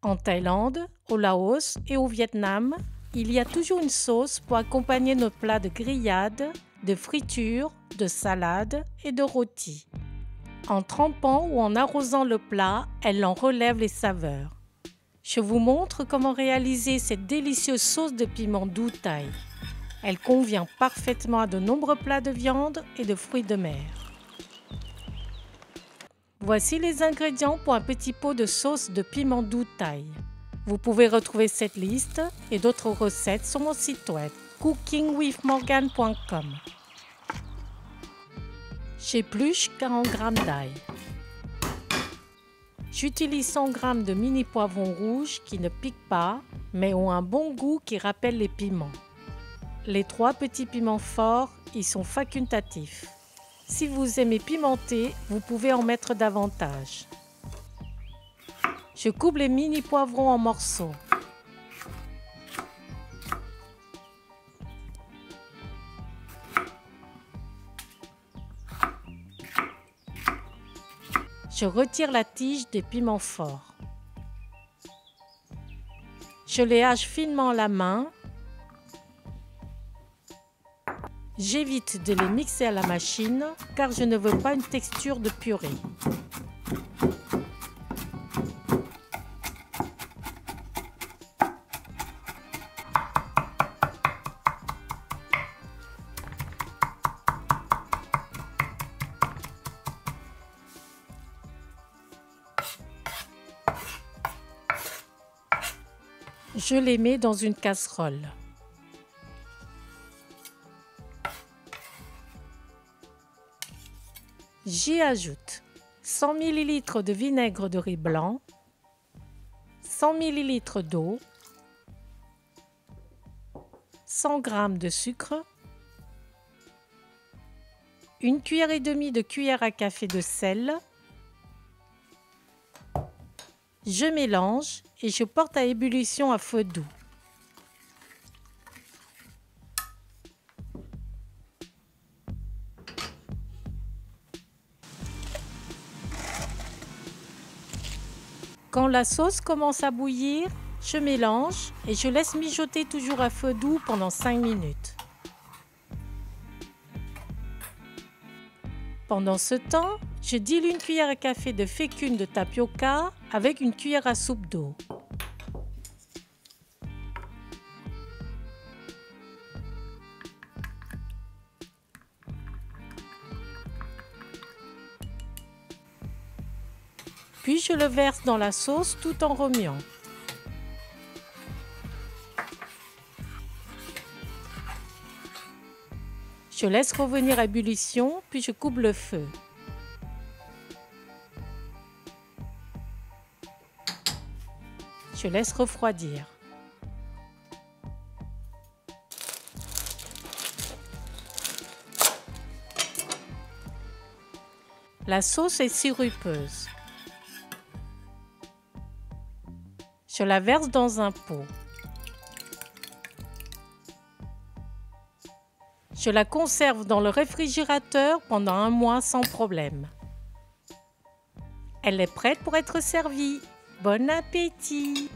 En Thaïlande, au Laos et au Vietnam, il y a toujours une sauce pour accompagner nos plats de grillades, de fritures, de salades et de rôtis. En trempant ou en arrosant le plat, elle en relève les saveurs. Je vous montre comment réaliser cette délicieuse sauce de piment doux thaï. Elle convient parfaitement à de nombreux plats de viande et de fruits de mer. Voici les ingrédients pour un petit pot de sauce de piment doux thaï. Vous pouvez retrouver cette liste et d'autres recettes sur mon site web cookingwithmorgan.com. J'épluche 40 g d'ail. J'utilise 100 g de mini poivrons rouges qui ne piquent pas, mais ont un bon goût qui rappelle les piments. Les 3 petits piments forts y sont facultatifs. Si vous aimez pimenter, vous pouvez en mettre davantage. Je coupe les mini poivrons en morceaux. Je retire la tige des piments forts. Je les hache finement à la main. J'évite de les mixer à la machine car je ne veux pas une texture de purée. Je les mets dans une casserole. J'y ajoute 100 ml de vinaigre de riz blanc, 100 ml d'eau, 100 g de sucre, 1,5 cuillère de cuillère à café de sel. Je mélange et je porte à ébullition à feu doux. Quand la sauce commence à bouillir, je mélange et je laisse mijoter toujours à feu doux pendant 5 minutes. Pendant ce temps, je dilue 1 cuillère à café de fécule de tapioca avec 1 cuillère à soupe d'eau. Puis je le verse dans la sauce tout en remuant. Je laisse revenir à ébullition, puis je coupe le feu. Je laisse refroidir. La sauce est sirupeuse. Je la verse dans un pot. Je la conserve dans le réfrigérateur pendant 1 mois sans problème. Elle est prête pour être servie. Bon appétit!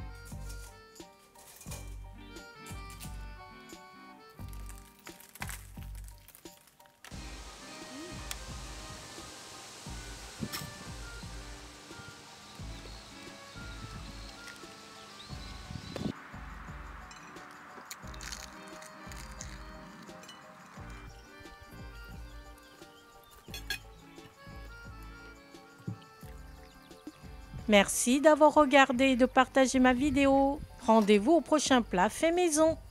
Merci d'avoir regardé et de partager ma vidéo. Rendez-vous au prochain plat fait maison.